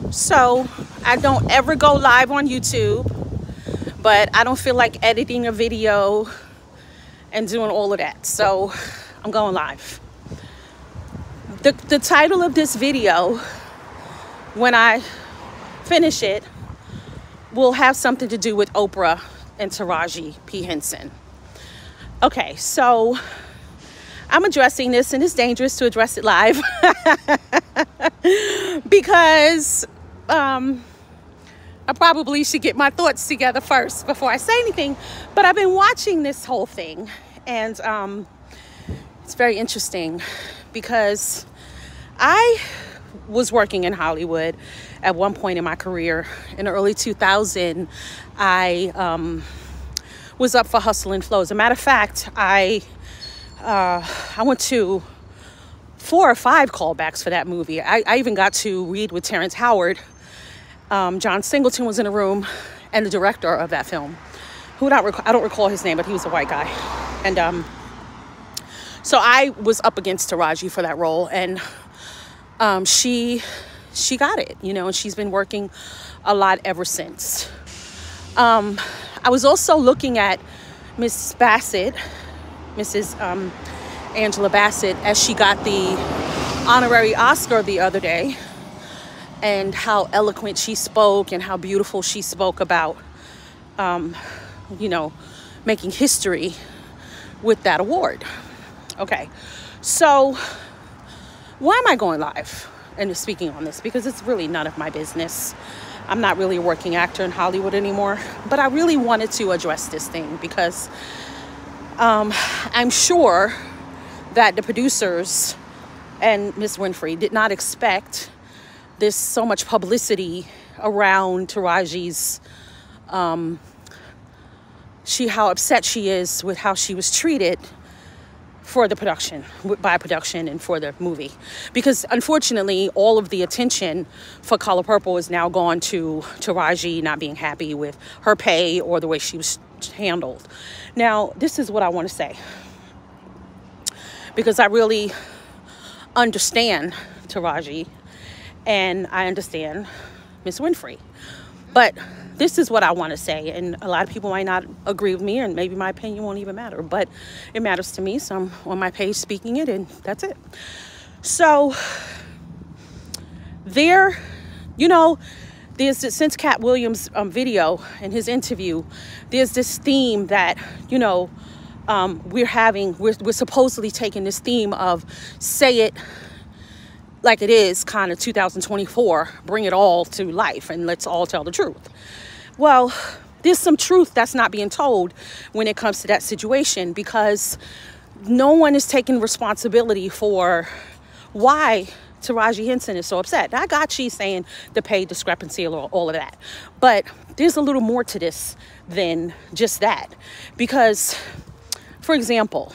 So I don't ever go live on YouTube, but I don't feel like editing a video and doing all of that. So I'm going live. The title of this video, when I finish it, will have something to do with Oprah and Taraji P. Henson. Okay, so I'm addressing this, and it's dangerous to address it live because I probably should get my thoughts together first before I say anything. But I've been watching this whole thing, and it's very interesting because I was working in Hollywood at one point in my career. In the early 2000s, I was up for Hustle and Flow. As a matter of fact, I went to 4 or 5 callbacks for that movie. I even got to read with Terrence Howard. John Singleton was in the room, and the director of that film, I don't recall his name, but he was a white guy. And so I was up against Taraji for that role, and she got it, you know, and she's been working a lot ever since. I was also looking at Mrs. Angela Bassett, as she got the honorary Oscar the other day, and how eloquent she spoke and how beautiful she spoke about, you know, making history with that award. Okay, so why am I going live and speaking on this? Because it's really none of my business. I'm not really a working actor in Hollywood anymore, but I really wanted to address this thing because I'm sure that the producers and Miss Winfrey did not expect this so much publicity around Taraji's, how upset she is with how she was treated for the production, by production, and for the movie. Because unfortunately, all of the attention for Color Purple is now gone to Taraji not being happy with her pay or the way she was handled. Now, this is what I want to say, because I really understand Taraji and I understand Miss Winfrey. But this is what I want to say, and a lot of people might not agree with me, and maybe my opinion won't even matter, but it matters to me, so I'm on my page speaking it, and that's it. So there, you know, there's this, since Cat Williams' video and his interview, there's this theme that, you know, we're supposedly taking this theme of say it like it is, kind of 2024, bring it all to life and let's all tell the truth. Well, there's some truth that's not being told when it comes to that situation, because no one is taking responsibility for why Taraji Henson is so upset. I got she's saying the pay discrepancy, all of that, but there's a little more to this than just that. Because, for example,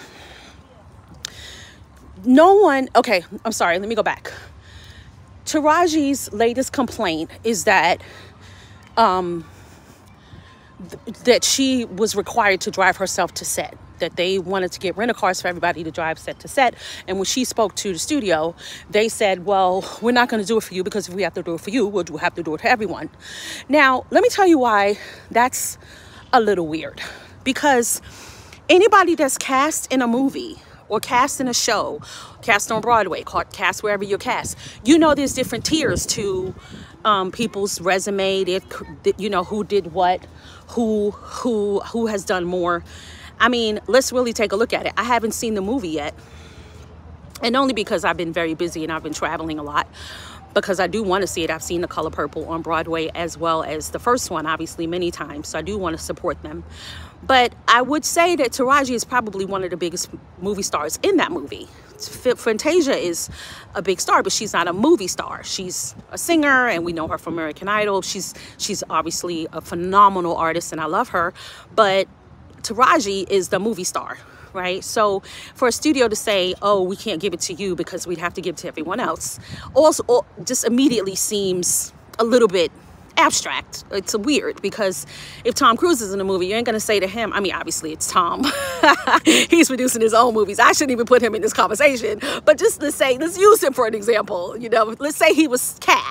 okay, I'm sorry, let me go back. Taraji's latest complaint is that that she was required to drive herself to set, that they wanted to get rental cars for everybody to drive set to set. And when she spoke to the studio, they said, well, we're not going to do it for you, because if we have to do it for you, we'll have to do it for everyone. Now, let me tell you why that's a little weird. Because anybody that's cast in a movie or cast in a show, cast on Broadway, cast wherever you're cast, you know, there's different tiers to people's resume, you know, who did what, who has done more. I mean, let's really take a look at it. I haven't seen the movie yet, and only because I've been very busy and I've been traveling a lot, because I do want to see it. I've seen The Color Purple on Broadway as well as the first one, obviously, many times, so I do want to support them. But I would say that Taraji is probably one of the biggest movie stars in that movie. Fantasia is a big star, but she's not a movie star. She's a singer, and we know her from American Idol. She's obviously a phenomenal artist, and I love her. But Taraji is the movie star, right? So for a studio to say, oh, we can't give it to you because we'd have to give it to everyone else, also just immediately seems a little bit abstract. It's weird, because if Tom Cruise is in a movie, you ain't gonna say to him, I mean, obviously it's Tom. He's producing his own movies. I shouldn't even put him in this conversation, but just let's use him for an example. You know, let's say he was cast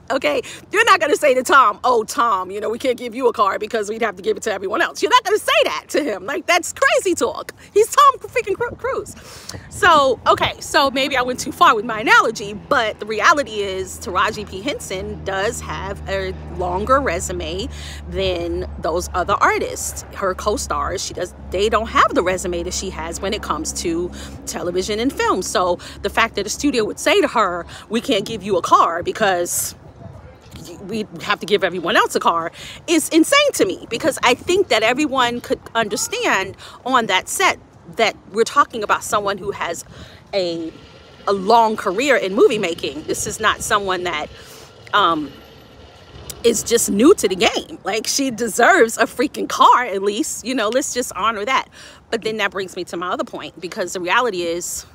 Okay, you're not going to say to Tom, oh, Tom, you know, we can't give you a car because we'd have to give it to everyone else. You're not going to say that to him. Like, that's crazy talk. He's Tom freaking Cruise. So, okay, so maybe I went too far with my analogy, but the reality is Taraji P. Henson does have a longer resume than those other artists. Her co-stars, they don't have the resume that she has when it comes to television and film. So the fact that a studio would say to her, we can't give you a car because we have to give everyone else a car is insane to me, because I think that everyone could understand on that set that we're talking about someone who has a long career in movie making. This is not someone that is just new to the game. Like, she deserves a freaking car, at least, you know, let's just honor that. But then that brings me to my other point, because the reality is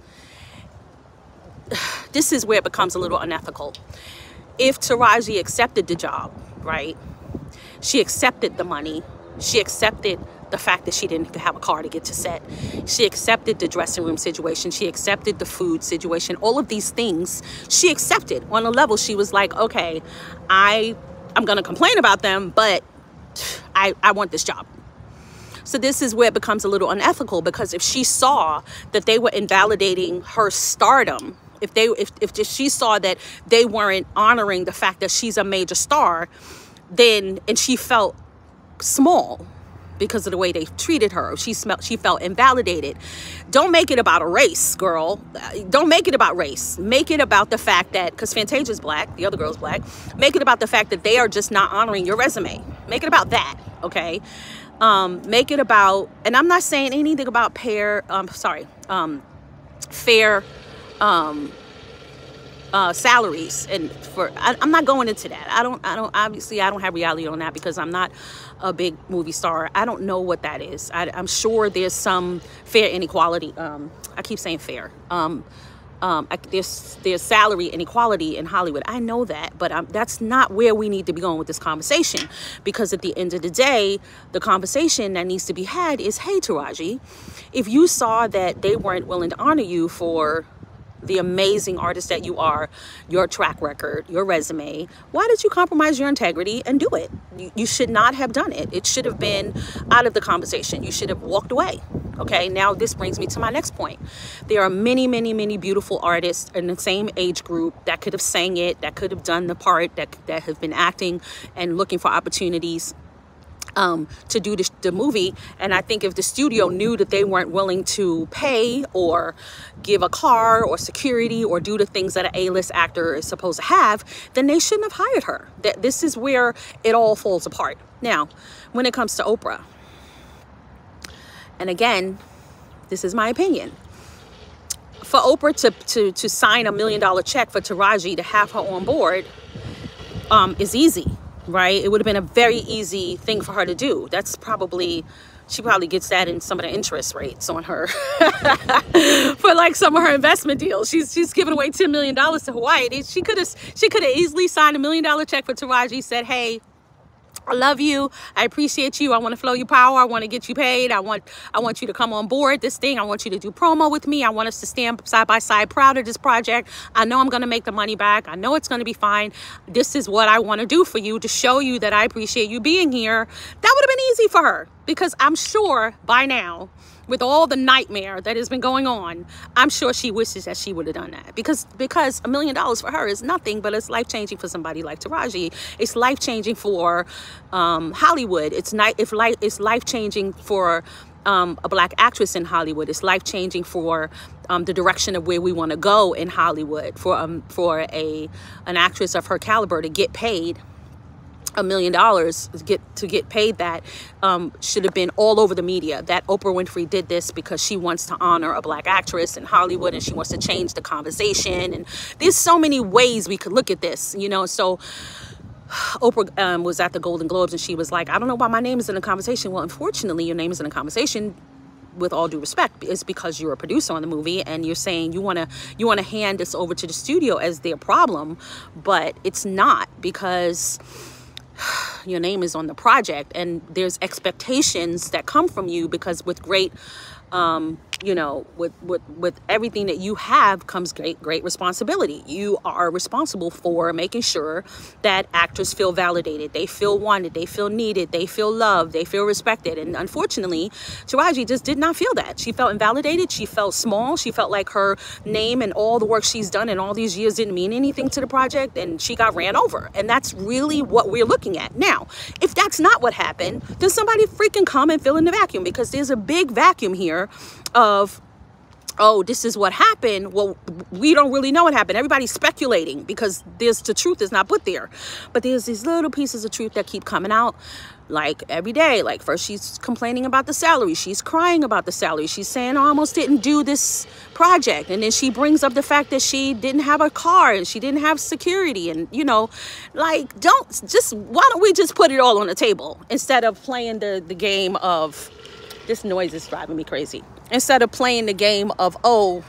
this is where it becomes a little unethical. If Taraji accepted the job, right? She accepted the money. She accepted the fact that she didn't have a car to get to set. She accepted the dressing room situation. She accepted the food situation. All of these things she accepted. On a level, she was like, okay, I'm going to complain about them, but I want this job. So this is where it becomes a little unethical, because if she saw that they were invalidating her stardom, if she saw that they weren't honoring the fact that she's a major star, and she felt small because of the way they treated her, she felt invalidated. Don't make it about a race, girl. Don't make it about race. Make it about the fact that, because Fantasia's black, the other girl's black, make it about the fact that they are just not honoring your resume. Make it about that, okay? Make it about, and I'm not saying anything about fair salaries, and I'm not going into that. I don't obviously I don't have reality on that, because I'm not a big movie star. I don't know what that is. I'm sure there's some fair inequality. I keep saying fair. There's salary inequality in Hollywood. I know that, but that's not where we need to be going with this conversation, because at the end of the day, the conversation that needs to be had is, hey, Taraji, if you saw that they weren't willing to honor you for the amazing artist that you are, your track record, your resume, why did you compromise your integrity and do it? You should not have done it. It should have been out of the conversation. You should have walked away. Okay, now this brings me to my next point. There are many, many, many beautiful artists in the same age group that could have sang it, that could have done the part, that have been acting and looking for opportunities to do the movie. And I think if the studio knew that they weren't willing to pay or give a car or security or do the things that an A-list actor is supposed to have, then they shouldn't have hired her. This is where it all falls apart. Now, when it comes to Oprah, and again, this is my opinion, for Oprah to sign $1 million check for Taraji to have her on board is easy. Right? It would have been a very easy thing for her to do. She probably gets that in some of the interest rates on her for like some of her investment deals. She's giving away $10 million to Hawaii. She could have easily signed $1 million check for Taraji, said, hey, I love you. I appreciate you. I want to flow you power. I want to get you paid. I want you to come on board this thing. I want you to do promo with me. I want us to stand side by side proud of this project. I know I'm going to make the money back. I know it's going to be fine. This is what I want to do for you to show you that I appreciate you being here. That would have been easy for her, because I'm sure by now, with all the nightmare that has been going on, I'm sure she wishes that she would have done that, because $1 million for her is nothing, but it's life-changing for somebody like Taraji. It's life-changing for Hollywood. It's life-changing for a black actress in Hollywood. It's life-changing for the direction of where we want to go in Hollywood, for an actress of her caliber to get paid $1 million, to get paid that should have been all over the media, that Oprah Winfrey did this because she wants to honor a black actress in Hollywood and she wants to change the conversation. And there's so many ways we could look at this, you know. So Oprah was at the Golden Globes and she was like, I don't know why my name is in the conversation. Well, unfortunately, your name is in the conversation, with all due respect, is because you're a producer on the movie and you're saying you want to hand this over to the studio as their problem, but it's not, because your name is on the project and there's expectations that come from you, because with great You know, with everything that you have comes great responsibility. You are responsible for making sure that actors feel validated, they feel wanted, they feel needed, they feel loved, they feel respected. And unfortunately, Taraji just did not feel that. She felt invalidated. She felt small. She felt like her name and all the work she's done in all these years didn't mean anything to the project, and she got ran over. And that's really what we're looking at now. If that's not what happened, then somebody freaking come and fill in the vacuum, because there's a big vacuum here of, oh, this is what happened. Well, we don't really know what happened. Everybody's speculating because the truth is not put there. But there's these little pieces of truth that keep coming out, like every day. Like first she's complaining about the salary. She's crying about the salary. She's saying, I almost didn't do this project. And then she brings up the fact that she didn't have a car and she didn't have security. And, you know, like, why don't we just put it all on the table instead of playing the game of, this noise is driving me crazy. Instead of playing the game of, oh,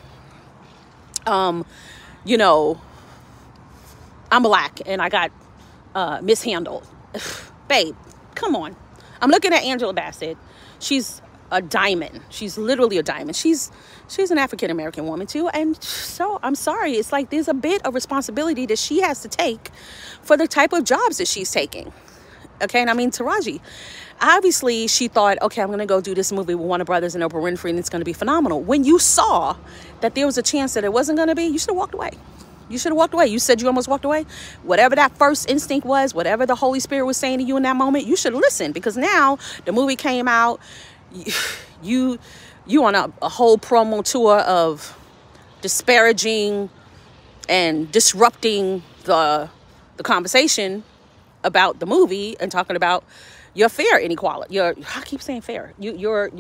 you know, I'm black and I got mishandled. Babe, come on. I'm looking at Angela Bassett. She's a diamond. She's literally a diamond. She's an African-American woman too. And so I'm sorry. It's like there's a bit of responsibility that she has to take for the type of jobs that she's taking. Okay. And I mean, Taraji, obviously she thought, okay, I'm going to go do this movie with Warner Brothers and Oprah Winfrey and it's going to be phenomenal. When you saw that there was a chance that it wasn't going to be, you should have walked away. You should have walked away. You said you almost walked away. Whatever that first instinct was, whatever the Holy Spirit was saying to you in that moment, you should have listened, because now the movie came out. You on a whole promo tour of disparaging and disrupting the conversation about the movie and talking about your fare inequality. I keep saying fair. Your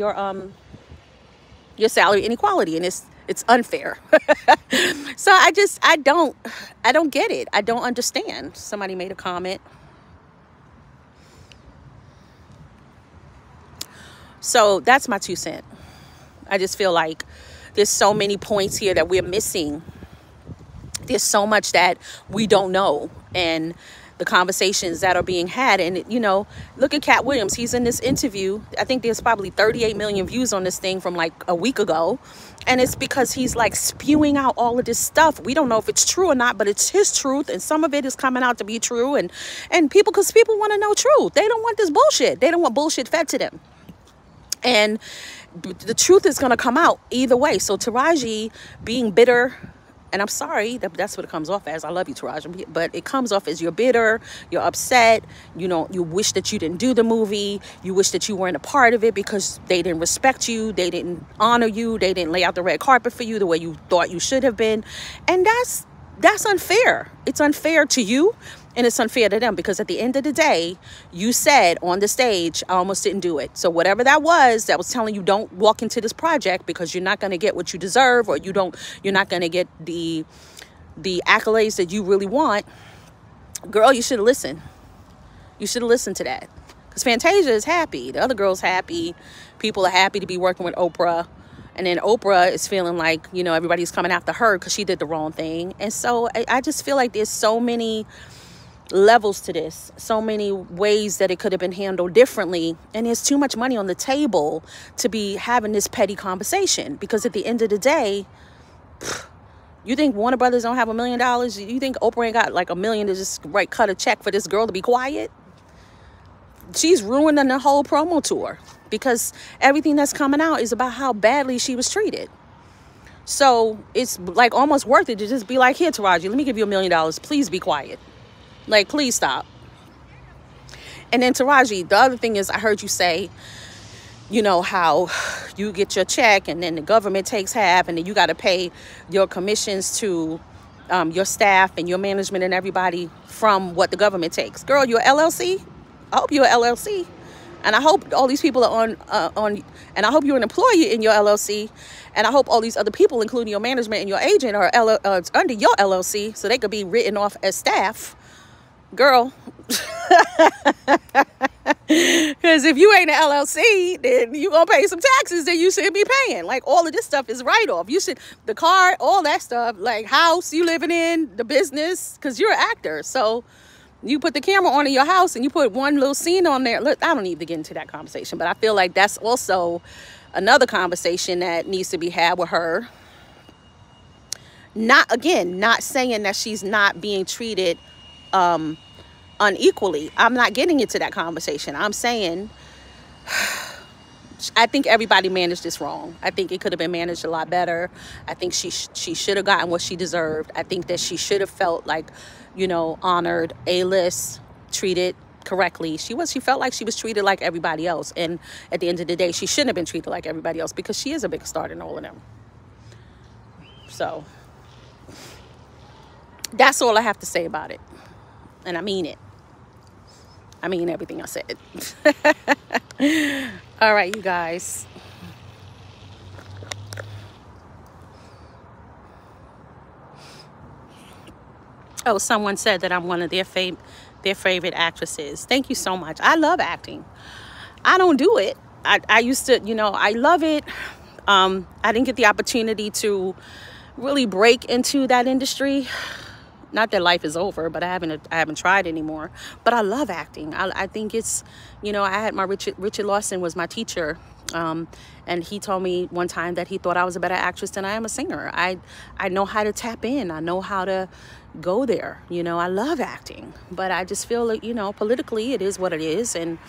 salary inequality, and it's unfair. So I don't get it. I don't understand. Somebody made a comment. So that's my 2 cents. I just feel like there's so many points here that we're missing. There's so much that we don't know, and the conversations that are being had. And, you know, look at Cat Williams. He's in this interview. I think there's probably 38 million views on this thing from like a week ago. And it's because he's like spewing out all of this stuff. We don't know if it's true or not, but it's his truth. And some of it is coming out to be true. And because people want to know truth. They don't want this bullshit. They don't want bullshit fed to them. And the truth is going to come out either way. So Taraji being bitter, and I'm sorry, that's what it comes off as. I love you, Taraji, but it comes off as you're bitter, you're upset, you know, you wish that you didn't do the movie, you wish that you weren't a part of it because they didn't respect you, they didn't honor you, they didn't lay out the red carpet for you the way you thought you should have been. And that's unfair. It's unfair to you, and it's unfair to them, because at the end of the day, you said on the stage, I almost didn't do it. So whatever that was telling you don't walk into this project because you're not going to get what you deserve, or you're not going to get the accolades that you really want. Girl, you should have listened. You should have listened to that. Because Fantasia is happy. The other girl's happy. People are happy to be working with Oprah. And then Oprah is feeling like, you know, everybody's coming after her because she did the wrong thing. And so I just feel like there's so many levels to this, so many ways that it could have been handled differently, and there's too much money on the table to be having this petty conversation. Because at the end of the day, you think Warner Brothers don't have $1 million? You think Oprah ain't got like $1 million to just cut a check for this girl to be quiet? She's ruining the whole promo tour, because everything that's coming out is about how badly she was treated. So it's like almost worth it to just be like, here, Taraji, let me give you $1 million. Please be quiet. Like, please stop. And then Taraji, the other thing is, I heard you say, you know, how you get your check and then the government takes half, and then you got to pay your commissions to your staff and your management and everybody from what the government takes. Girl, you're LLC. I hope you're LLC. And I hope all these people are and I hope you're an employee in your LLC. And I hope all these other people, including your management and your agent, are under your LLC, so they could be written off as staff. Girl, because if you ain't an LLC, then you gonna pay some taxes that you should be paying. Like, all of this stuff is write-off. You should, the car, all that stuff, like house you living in, the business, because you're an actor. So you put the camera on in your house and you put one little scene on there. Look, I don't need to get into that conversation, but I feel like that's also another conversation that needs to be had with her. Not, again, not saying that she's not being treated unequally. I'm not getting into that conversation. I'm saying I think everybody managed this wrong. I think it could have been managed a lot better. I think she should have gotten what she deserved. I think that she should have felt like, you know, honored, A-list, treated correctly. She felt like she was treated like everybody else. And at the end of the day, she shouldn't have been treated like everybody else because she is a bigger star than all of them. So that's all I have to say about it. And I mean it. I mean everything I said. All right, you guys. Oh, someone said that I'm one of their favorite actresses. Thank you so much. I love acting. I don't do it. I used to, you know, I love it. I didn't get the opportunity to really break into that industry. Not that life is over, but I haven't tried anymore. But I love acting. I think it's, you know, I had my Richard Lawson was my teacher. And he told me one time that he thought I was a better actress than I am a singer. I know how to tap in. I know how to go there. You know, I love acting. But I just feel like, you know, politically it is what it is. And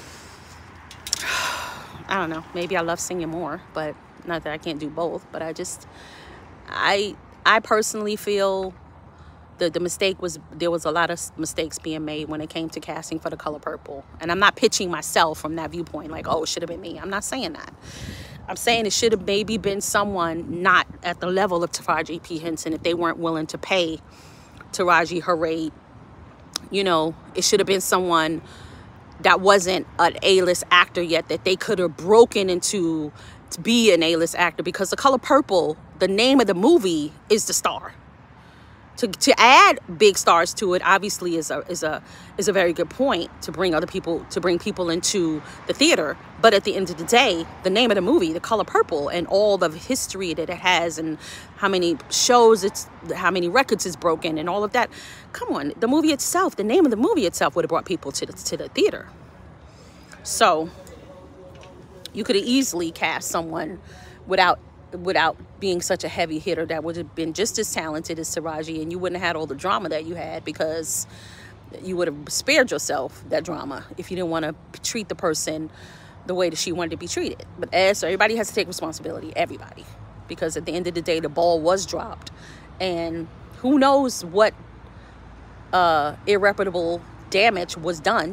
I don't know. Maybe I love singing more. But not that I can't do both. But I personally feel the mistake was, there was a lot of mistakes being made when it came to casting for The Color Purple. And I'm not pitching myself from that viewpoint, like, oh, it should have been me. I'm not saying that. I'm saying it should have maybe been someone not at the level of Taraji P. Henson if they weren't willing to pay Taraji her rate. You know, it should have been someone that wasn't an A-list actor yet, that they could have broken into to be an A-list actor, because The Color Purple, the name of the movie, is the star. To add big stars to it obviously is a very good point, to bring people into the theater. But at the end of the day, the name of the movie, The Color Purple, and all the history that it has, and how many shows how many records it's broken, and all of that. Come on, the movie itself, the name of the movie itself would have brought people to the theater. So you could have easily cast someone without being such a heavy hitter that would have been just as talented as Taraji, and you wouldn't have had all the drama that you had, because you would have spared yourself that drama if you didn't want to treat the person the way that she wanted to be treated. But so everybody has to take responsibility, everybody, because at the end of the day, the ball was dropped, and who knows what irreparable damage was done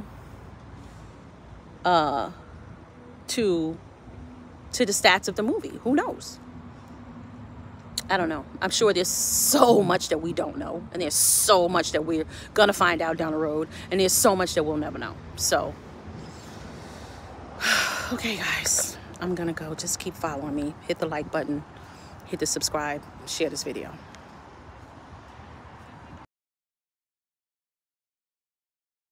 to the stats of the movie. Who knows? I don't know. I'm sure there's so much that we don't know, and there's so much that we're gonna find out down the road, and there's so much that we'll never know. So okay, guys, I'm gonna go. Just keep following me. Hit the like button, hit the subscribe, share this video.